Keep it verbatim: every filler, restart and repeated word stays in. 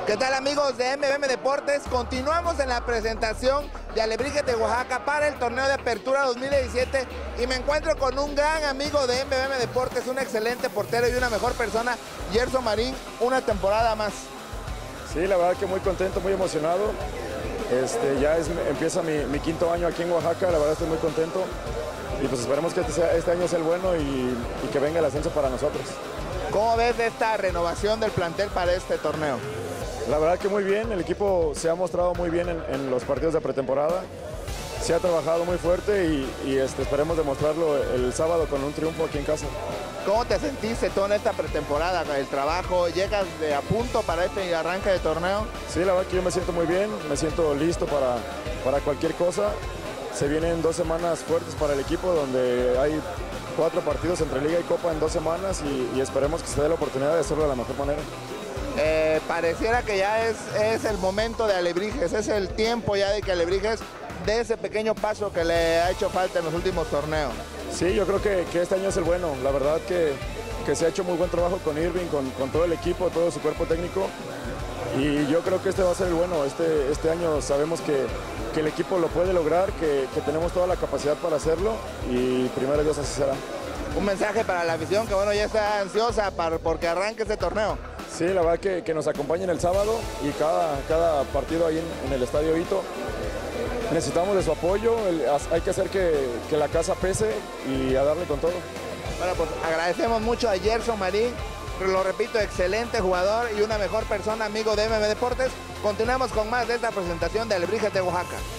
¿Qué tal, amigos de M B M Deportes? Continuamos en la presentación de Alebrijes de Oaxaca para el torneo de apertura dos mil diecisiete y me encuentro con un gran amigo de M B M Deportes, un excelente portero y una mejor persona, Gerson Marín, una temporada más. Sí, la verdad que muy contento, muy emocionado. Este, ya es, empieza mi, mi quinto año aquí en Oaxaca, la verdad estoy muy contento. Y pues esperemos que este, sea, este año sea el bueno y, y que venga el ascenso para nosotros. ¿Cómo ves esta renovación del plantel para este torneo? La verdad que muy bien, el equipo se ha mostrado muy bien en, en los partidos de pretemporada. Se ha trabajado muy fuerte y, y este, esperemos demostrarlo el sábado con un triunfo aquí en casa. ¿Cómo te sentiste tú en esta pretemporada, el trabajo? ¿Llegas de a punto para este arranque de torneo? Sí, la verdad que yo me siento muy bien, me siento listo para, para cualquier cosa. Se vienen dos semanas fuertes para el equipo donde hay cuatro partidos entre Liga y Copa en dos semanas y, y esperemos que se dé la oportunidad de hacerlo de la mejor manera. Eh, pareciera que ya es, es el momento de Alebrijes, es el tiempo ya de que Alebrijes dé ese pequeño paso que le ha hecho falta en los últimos torneos. Sí, yo creo que, que este año es el bueno, la verdad que, que se ha hecho muy buen trabajo con Irving, con, con todo el equipo, todo su cuerpo técnico y yo creo que este va a ser el bueno, este, este año sabemos que, que el equipo lo puede lograr, que, que tenemos toda la capacidad para hacerlo y primero Dios así será. Un mensaje para la afición que bueno ya está ansiosa para, porque arranque este torneo. Sí, la verdad que, que nos acompañen el sábado y cada, cada partido ahí en, en el Estadio Hito. Necesitamos de su apoyo, el, hay que hacer que, que la casa pese y a darle con todo. Bueno, pues agradecemos mucho a Gerson Marín, lo repito, excelente jugador y una mejor persona, amigo de M B M Deportes. Continuamos con más de esta presentación de Alebrijes de Oaxaca.